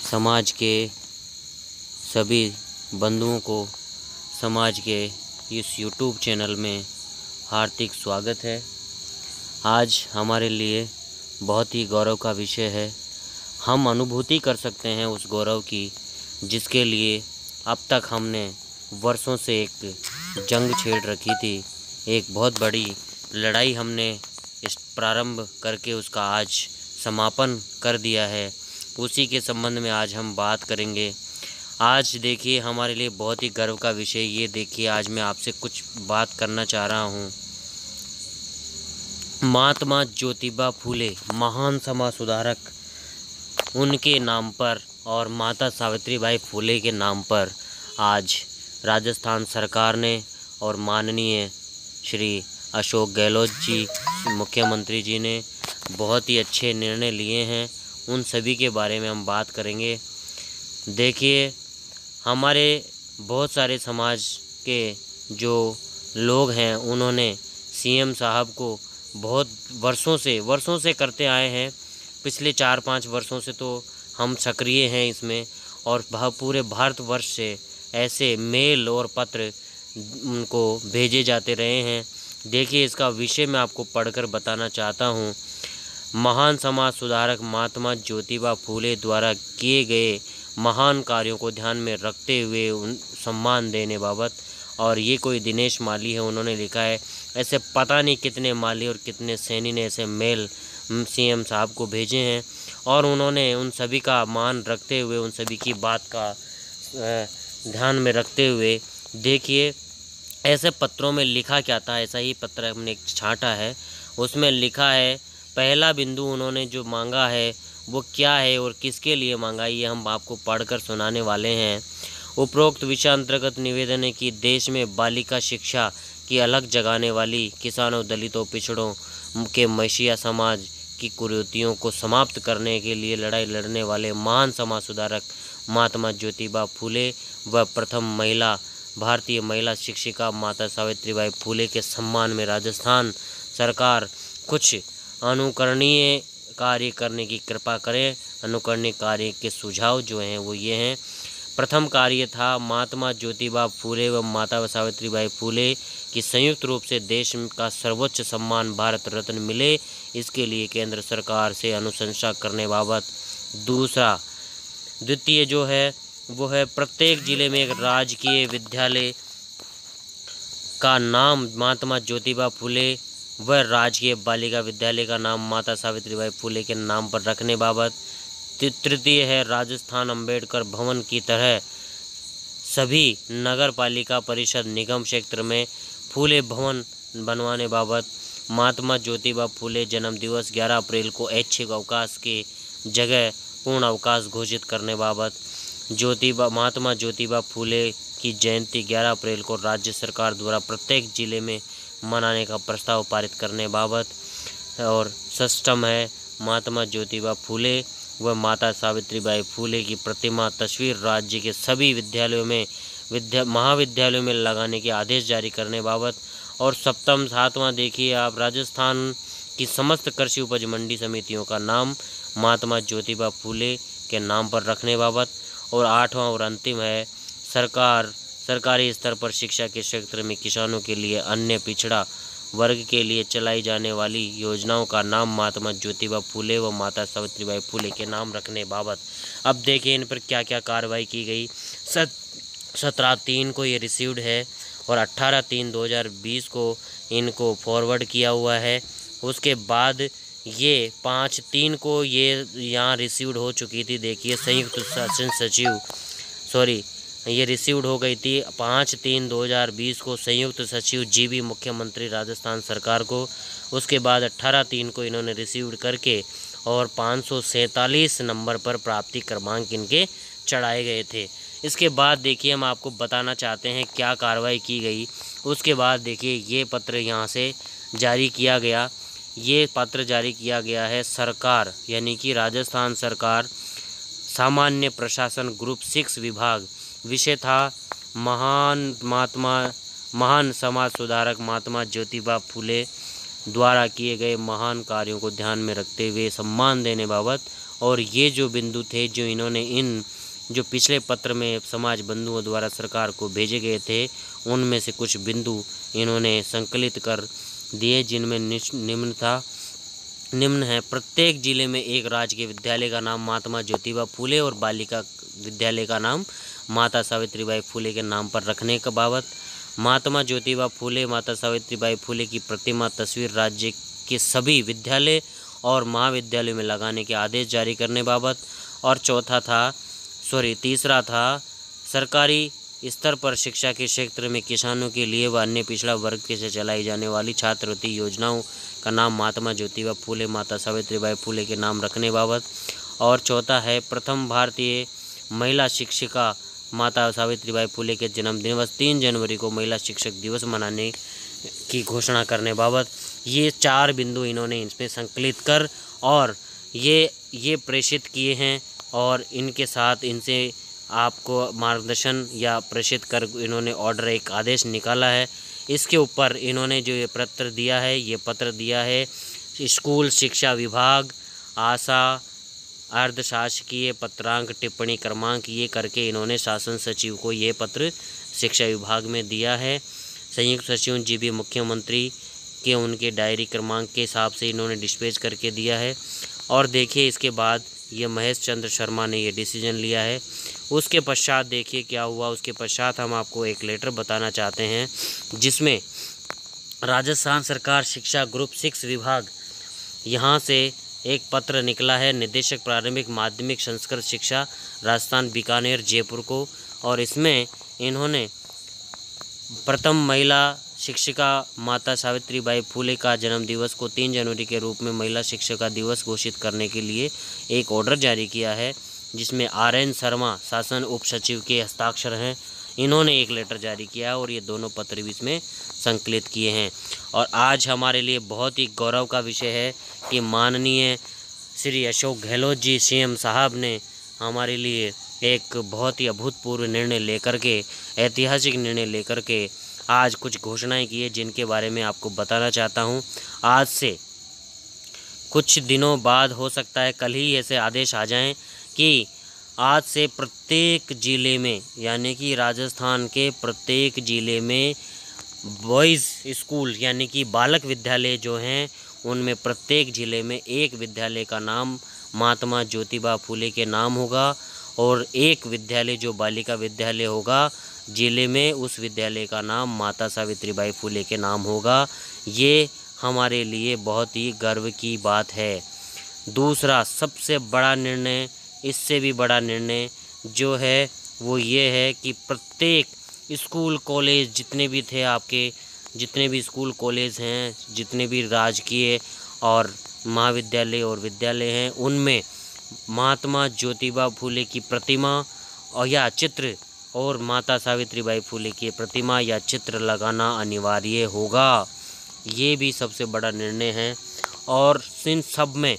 समाज के सभी बंधुओं को समाज के इस YouTube चैनल में हार्दिक स्वागत है। आज हमारे लिए बहुत ही गौरव का विषय है। हम अनुभूति कर सकते हैं उस गौरव की जिसके लिए अब तक हमने वर्षों से एक जंग छेड़ रखी थी। एक बहुत बड़ी लड़ाई हमने इस प्रारंभ करके उसका आज समापन कर दिया है। उसी के संबंध में आज हम बात करेंगे। आज देखिए हमारे लिए बहुत ही गर्व का विषय ये देखिए, आज मैं आपसे कुछ बात करना चाह रहा हूँ। महात्मा ज्योतिबा फूले महान समाज सुधारक, उनके नाम पर और माता सावित्रीबाई फूले के नाम पर आज राजस्थान सरकार ने और माननीय श्री अशोक गहलोत जी मुख्यमंत्री जी ने बहुत ही अच्छे निर्णय लिए हैं। उन सभी के बारे में हम बात करेंगे। देखिए हमारे बहुत सारे समाज के जो लोग हैं उन्होंने सीएम साहब को बहुत वर्षों से करते आए हैं। पिछले 4-5 वर्षों से तो हम सक्रिय हैं इसमें, और पूरे भारतवर्ष से ऐसे मेल और पत्र उनको भेजे जाते रहे हैं। देखिए इसका विषय मैं आपको पढ़कर बताना चाहता हूँ। महान समाज सुधारक महात्मा ज्योतिबा फूले द्वारा किए गए महान कार्यों को ध्यान में रखते हुए उन सम्मान देने बाबत। और ये कोई दिनेश माली है, उन्होंने लिखा है। ऐसे पता नहीं कितने माली और कितने सैनी ने ऐसे मेल सीएम साहब को भेजे हैं, और उन्होंने उन सभी का मान रखते हुए उन सभी की बात का ध्यान में रखते हुए देखिए ऐसे पत्रों में लिखा क्या था। ऐसा ही पत्र हमने छांटा है, उसमें लिखा है पहला बिंदु उन्होंने जो मांगा है वो क्या है और किसके लिए मांगा, ये हम आपको पढ़कर सुनाने वाले हैं। उपरोक्त विषय अंतर्गत निवेदन है कि देश में बालिका शिक्षा की अलग जगाने वाली किसानों, दलितों, पिछड़ों के मसीहा समाज की कुरीतियों को समाप्त करने के लिए लड़ाई लड़ने वाले महान समाज सुधारक महात्मा ज्योतिबा फूले व प्रथम भारतीय महिला शिक्षिका माता सावित्रीबाई फूले के सम्मान में राजस्थान सरकार कुछ अनुकरणीय कार्य करने की कृपा करें। अनुकरणीय कार्य के सुझाव जो हैं वो ये हैं। प्रथम कार्य था महात्मा ज्योतिबा फूले व माता सावित्रीबाई फूले की संयुक्त रूप से देश का सर्वोच्च सम्मान भारत रत्न मिले, इसके लिए केंद्र सरकार से अनुशंसा करने बाबत। द्वितीय जो है वो है प्रत्येक जिले में एक राजकीय विद्यालय का नाम महात्मा ज्योतिबा फूले व राजकीय बालिका विद्यालय का नाम माता सावित्रीबाई फूले के नाम पर रखने बाबत। तृतीय है राजस्थान अंबेडकर भवन की तरह सभी नगर पालिका परिषद निगम क्षेत्र में फूले भवन बनवाने बाबत। महात्मा ज्योतिबा फूले जन्म दिवस 11 अप्रैल को ऐच्छिक अवकाश के जगह पूर्ण अवकाश घोषित करने बाबत। महात्मा ज्योतिबा फूले की जयंती 11 अप्रैल को राज्य सरकार द्वारा प्रत्येक जिले में मनाने का प्रस्ताव पारित करने बाबत। और षष्ठम है महात्मा ज्योतिबा फूले व माता सावित्रीबाई फूले की प्रतिमा तस्वीर राज्य के सभी विद्यालयों में महाविद्यालयों में लगाने के आदेश जारी करने बाबत। और सातवां देखिए आप, राजस्थान की समस्त कृषि उपज मंडी समितियों का नाम महात्मा ज्योतिबा फूले के नाम पर रखने बाबत। और आठवां और अंतिम है सरकारी स्तर पर शिक्षा के क्षेत्र में किसानों के लिए अन्य पिछड़ा वर्ग के लिए चलाई जाने वाली योजनाओं का नाम महात्मा ज्योतिबा फूले व माता सावित्रीबाई फूले के नाम रखने बाबत। अब देखिए इन पर क्या क्या कार्रवाई की गई। 17/3 को ये रिसीव्ड है और 18/3/2020 को इनको फॉरवर्ड किया हुआ है। उसके बाद ये 5/3 को ये यहाँ रिसीव्ड हो चुकी थी। देखिए संयुक्त शासन सचिव ये रिसीव्ड हो गई थी 5/3/2020 को संयुक्त सचिव जीबी मुख्यमंत्री राजस्थान सरकार को। उसके बाद 18/3 को इन्होंने रिसीव्ड करके और 547 नंबर पर प्राप्ति क्रमांक इनके चढ़ाए गए थे। इसके बाद देखिए हम आपको बताना चाहते हैं क्या कार्रवाई की गई। उसके बाद देखिए ये पत्र यहाँ से जारी किया गया। ये पत्र जारी किया गया है सरकार यानी कि राजस्थान सरकार सामान्य प्रशासन ग्रुप 6 विभाग। विषय था महान समाज सुधारक महात्मा ज्योतिबा फूले द्वारा किए गए महान कार्यों को ध्यान में रखते हुए सम्मान देने बाबत। और ये जो बिंदु थे जो इन्होंने इन जो पिछले पत्र में समाज बंधुओं द्वारा सरकार को भेजे गए थे, उनमें से कुछ बिंदु इन्होंने संकलित कर दिए, जिनमें निम्न है। प्रत्येक जिले में एक राजकीय विद्यालय का नाम महात्मा ज्योतिबा फूले और बालिका विद्यालय का नाम माता सावित्रीबाई फूले के नाम पर रखने का बाबत, महात्मा ज्योतिबा फूले माता सावित्रीबाई फूले की प्रतिमा तस्वीर राज्य के सभी विद्यालय और महाविद्यालयों में लगाने के आदेश जारी करने बाबत, और तीसरा था सरकारी स्तर पर शिक्षा के क्षेत्र में किसानों के लिए व अन्य पिछड़ा वर्ग से चलाई जाने वाली छात्रवृत्ति योजनाओं का नाम महात्मा ज्योतिबा फूले माता सावित्रीबाई फूले के नाम रखने बाबत, और चौथा है प्रथम भारतीय महिला शिक्षिका माता सावित्रीबाई फूले के जन्म दिवस 3 जनवरी को महिला शिक्षक दिवस मनाने की घोषणा करने बाबत। ये 4 बिंदु इन्होंने इसमें संकलित कर और ये प्रेषित किए हैं, और इनके साथ इनसे आपको मार्गदर्शन या प्रेषित कर इन्होंने ऑर्डर एक आदेश निकाला है। इसके ऊपर इन्होंने जो ये पत्र दिया है स्कूल शिक्षा विभाग, आशा, अर्धशासकीय पत्रांक, टिप्पणी क्रमांक, ये करके इन्होंने शासन सचिव को ये पत्र शिक्षा विभाग में दिया है। संयुक्त सचिव जी मुख्यमंत्री के उनके डायरी क्रमांक के हिसाब से इन्होंने डिस्पैच करके दिया है। और देखिए इसके बाद ये महेश चंद्र शर्मा ने ये डिसीजन लिया है। उसके पश्चात देखिए क्या हुआ। उसके पश्चात हम आपको एक लेटर बताना चाहते हैं जिसमें राजस्थान सरकार शिक्षा ग्रुप 6 विभाग यहाँ से एक पत्र निकला है निदेशक प्रारंभिक माध्यमिक संस्कृत शिक्षा राजस्थान बीकानेर जयपुर को, और इसमें इन्होंने प्रथम महिला शिक्षिका माता सावित्रीबाई फूले का जन्म दिवस को 3 जनवरी के रूप में महिला शिक्षिका दिवस घोषित करने के लिए एक ऑर्डर जारी किया है, जिसमें RN शर्मा शासन उप सचिव के हस्ताक्षर हैं। इन्होंने एक लेटर जारी किया और ये दोनों पत्र भी इसमें संकलित किए हैं। और आज हमारे लिए बहुत ही गौरव का विषय है कि माननीय श्री अशोक गहलोत जी CM साहब ने हमारे लिए एक बहुत ही अभूतपूर्व निर्णय लेकर के, ऐतिहासिक निर्णय लेकर के आज कुछ घोषणाएं की है, जिनके बारे में आपको बताना चाहता हूं। आज से कुछ दिनों बाद, हो सकता है कल ही ऐसे आदेश आ जाएं कि आज से प्रत्येक ज़िले में, यानी कि राजस्थान के प्रत्येक ज़िले में बॉयज़ स्कूल यानी कि बालक विद्यालय जो हैं, उनमें प्रत्येक ज़िले में एक विद्यालय का नाम महात्मा ज्योतिबा फूले के नाम होगा, और एक विद्यालय जो बालिका विद्यालय होगा ज़िले में, उस विद्यालय का नाम माता सावित्रीबाई फूले के नाम होगा। ये हमारे लिए बहुत ही गर्व की बात है। दूसरा सबसे बड़ा निर्णय, इससे भी बड़ा निर्णय जो है वो ये है कि प्रत्येक स्कूल कॉलेज जितने भी थे आपके, जितने भी स्कूल कॉलेज हैं, जितने भी राजकीय और महाविद्यालय और विद्यालय हैं, उनमें महात्मा ज्योतिबा फूले की प्रतिमा और या चित्र और माता सावित्रीबाई फूले की प्रतिमा या चित्र लगाना अनिवार्य होगा। ये भी सबसे बड़ा निर्णय है। और इन सब में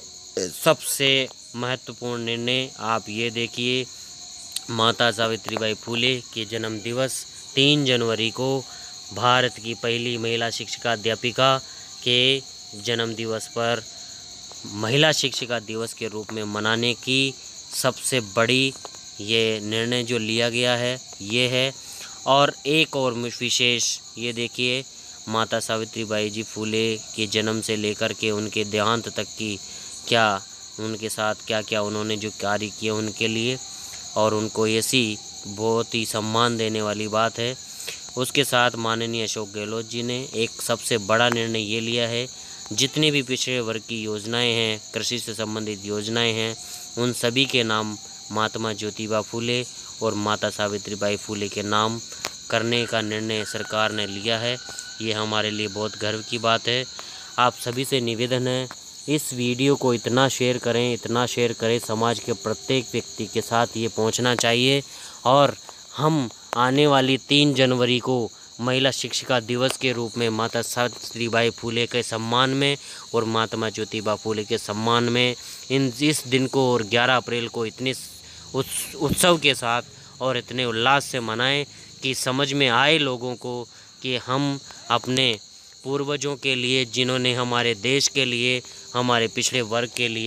सबसे महत्वपूर्ण निर्णय आप ये देखिए, माता सावित्रीबाई फूले के जन्म दिवस 3 जनवरी को भारत की पहली महिला शिक्षिका अध्यापिका के जन्म दिवस पर महिला शिक्षिका दिवस के रूप में मनाने की सबसे बड़ी ये निर्णय जो लिया गया है ये है। और एक और विशेष ये देखिए, माता सावित्रीबाई जी फूले के जन्म से लेकर के उनके देहांत तक की क्या उनके साथ क्या क्या उन्होंने जो कार्य किए उनके लिए, और उनको ऐसी बहुत ही सम्मान देने वाली बात है। उसके साथ माननीय अशोक गहलोत जी ने एक सबसे बड़ा निर्णय ये लिया है, जितने भी पिछड़े वर्ग की योजनाएं हैं, कृषि से संबंधित योजनाएं हैं, उन सभी के नाम महात्मा ज्योतिबा फूले और माता सावित्रीबाई फूले के नाम करने का निर्णय सरकार ने लिया है। ये हमारे लिए बहुत गर्व की बात है। आप सभी से निवेदन है, इस वीडियो को इतना शेयर करें, समाज के प्रत्येक व्यक्ति के साथ ये पहुंचना चाहिए। और हम आने वाली 3 जनवरी को महिला शिक्षिका दिवस के रूप में माता सावित्रीबाई फूले के सम्मान में और महात्मा ज्योतिबा फूले के सम्मान में इस दिन को और 11 अप्रैल को इतने उत्सव के साथ और इतने उल्लास से मनाएं कि समझ में आए लोगों को कि हम अपने पूर्वजों के लिए, जिन्होंने हमारे देश के लिए, हमारे पिछड़े वर्ग के लिए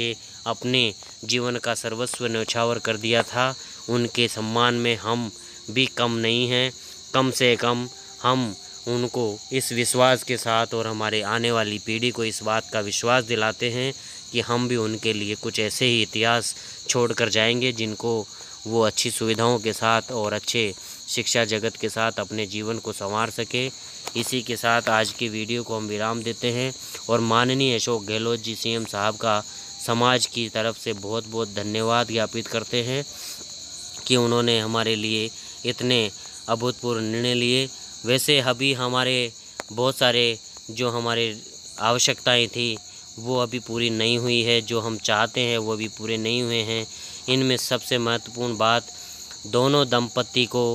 अपने जीवन का सर्वस्व न्यौछावर कर दिया था, उनके सम्मान में हम भी कम नहीं हैं। कम से कम हम उनको इस विश्वास के साथ और हमारे आने वाली पीढ़ी को इस बात का विश्वास दिलाते हैं कि हम भी उनके लिए कुछ ऐसे ही इतिहास छोड़कर जाएंगे जिनको वो अच्छी सुविधाओं के साथ और अच्छे शिक्षा जगत के साथ अपने जीवन को संवार सके। इसी के साथ आज की वीडियो को हम विराम देते हैं और माननीय अशोक गहलोत जी सीएम साहब का समाज की तरफ से बहुत बहुत धन्यवाद ज्ञापित करते हैं कि उन्होंने हमारे लिए इतने अभूतपूर्व निर्णय लिए। वैसे अभी हमारे बहुत सारे जो हमारे आवश्यकताएं थी वो अभी पूरी नहीं हुई है, जो हम चाहते हैं वो अभी पूरे नहीं हुए हैं। इनमें सबसे महत्वपूर्ण बात दोनों दंपति को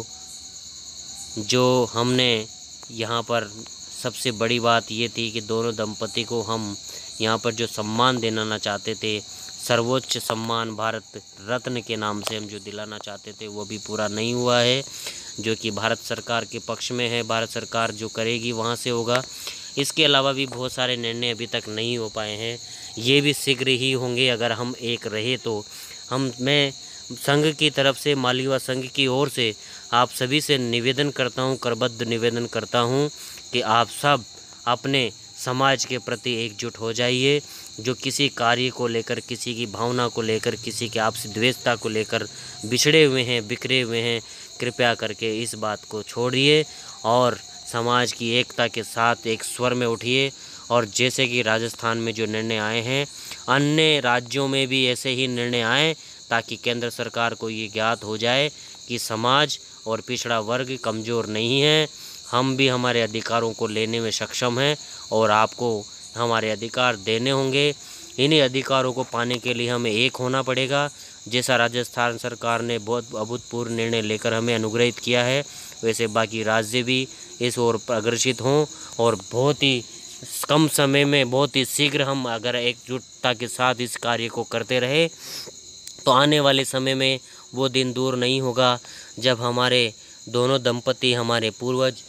जो हमने यहाँ पर सबसे बड़ी बात ये थी कि दोनों दंपति को हम यहाँ पर जो सम्मान दिलाना चाहते थे, सर्वोच्च सम्मान भारत रत्न के नाम से हम जो दिलाना चाहते थे वो भी पूरा नहीं हुआ है, जो कि भारत सरकार के पक्ष में है। भारत सरकार जो करेगी वहाँ से होगा। इसके अलावा भी बहुत सारे निर्णय अभी तक नहीं हो पाए हैं, ये भी शीघ्र ही होंगे अगर हम एक रहे तो। मैं संघ की तरफ से, मालीवा संघ की ओर से आप सभी से निवेदन करता हूँ, करबद्ध निवेदन करता हूँ कि आप सब अपने समाज के प्रति एकजुट हो जाइए। जो किसी कार्य को लेकर, किसी की भावना को लेकर, किसी की आपसी द्वेषता को लेकर बिछड़े हुए हैं, बिखरे हुए हैं, कृपया करके इस बात को छोड़िए और समाज की एकता के साथ एक स्वर में उठिए। और जैसे कि राजस्थान में जो निर्णय आए हैं, अन्य राज्यों में भी ऐसे ही निर्णय आए ताकि केंद्र सरकार को ये ज्ञात हो जाए कि समाज और पिछड़ा वर्ग कमज़ोर नहीं है, हम भी हमारे अधिकारों को लेने में सक्षम हैं और आपको हमारे अधिकार देने होंगे। इन्हीं अधिकारों को पाने के लिए हमें एक होना पड़ेगा। जैसा राजस्थान सरकार ने बहुत अभूतपूर्व निर्णय लेकर हमें अनुग्रहित किया है, वैसे बाकी राज्य भी इस ओर अग्रसित हों और बहुत ही कम समय में, बहुत ही शीघ्र हम अगर एकजुटता के साथ इस कार्य को करते रहे तो आने वाले समय में वो दिन दूर नहीं होगा जब हमारे दोनों दंपति, हमारे पूर्वज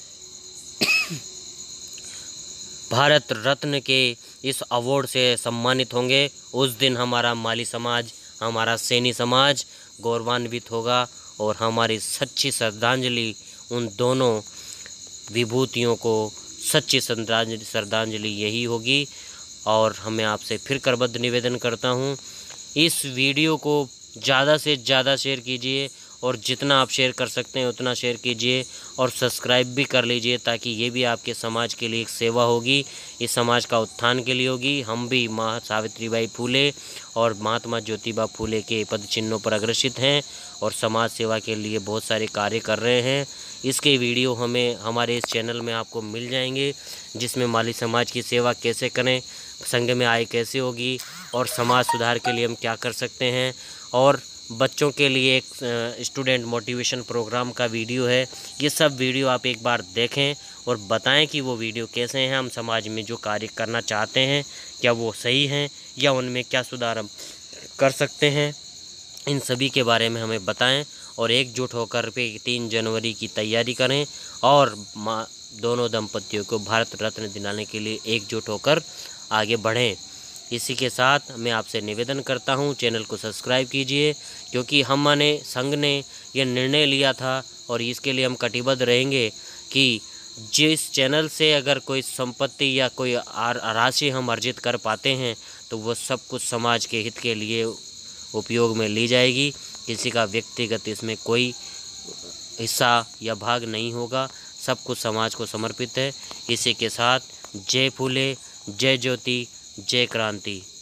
भारत रत्न के इस अवार्ड से सम्मानित होंगे। उस दिन हमारा माली समाज, हमारा सैनी समाज गौरवान्वित होगा और हमारी सच्ची श्रद्धांजलि उन दोनों विभूतियों को, सच्ची श्रद्धांजलि यही होगी। और हमें आपसे फिर करबद्ध निवेदन करता हूँ, इस वीडियो को ज़्यादा से ज़्यादा शेयर कीजिए और जितना आप शेयर कर सकते हैं उतना शेयर कीजिए और सब्सक्राइब भी कर लीजिए ताकि ये भी आपके समाज के लिए एक सेवा होगी, इस समाज का उत्थान के लिए होगी। हम भी माँ सावित्रीबाई फूले और महात्मा ज्योतिबा फूले के पद चिन्हों पर अग्रसित हैं और समाज सेवा के लिए बहुत सारे कार्य कर रहे हैं। इसके वीडियो हमें हमारे इस चैनल में आपको मिल जाएंगे, जिसमें माली समाज की सेवा कैसे करें, संघ में आय कैसे होगी और समाज सुधार के लिए हम क्या कर सकते हैं। और बच्चों के लिए एक स्टूडेंट मोटिवेशन प्रोग्राम का वीडियो है। ये सब वीडियो आप एक बार देखें और बताएं कि वो वीडियो कैसे हैं। हम समाज में जो कार्य करना चाहते हैं क्या वो सही हैं या उनमें क्या सुधार हम कर सकते हैं, इन सभी के बारे में हमें बताएं और एकजुट होकर पे 3 जनवरी की तैयारी करें और दोनों दंपतियों को भारत रत्न दिलाने के लिए एकजुट होकर आगे बढ़ें। इसी के साथ मैं आपसे निवेदन करता हूं, चैनल को सब्सक्राइब कीजिए क्योंकि हमने संघ ने यह निर्णय लिया था और इसके लिए हम कटिबद्ध रहेंगे कि जिस चैनल से अगर कोई संपत्ति या कोई राशि हम अर्जित कर पाते हैं तो वो सब कुछ समाज के हित के लिए उपयोग में ली जाएगी। किसी का व्यक्तिगत इसमें कोई हिस्सा या भाग नहीं होगा, सब कुछ समाज को समर्पित है। इसी के साथ जय फूले, जय ज्योति, जय क्रांति।